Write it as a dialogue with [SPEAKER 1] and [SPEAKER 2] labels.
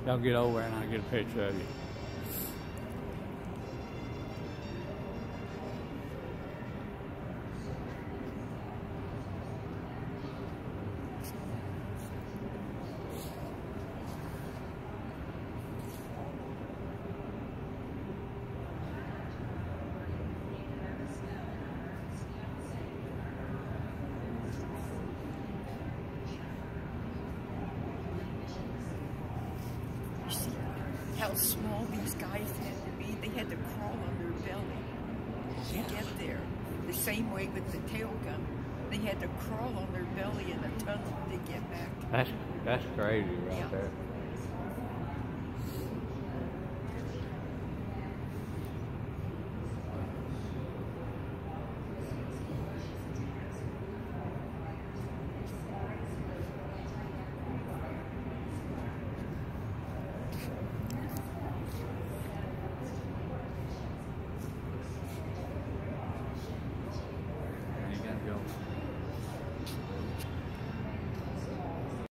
[SPEAKER 1] Y'all get over and I'll get a picture of you.
[SPEAKER 2] How small these guys had to be. They had to crawl on their belly to get there. The same way with the tail gun. They had to crawl on their belly in a tunnel to get back.
[SPEAKER 1] That's crazy right there. There you go.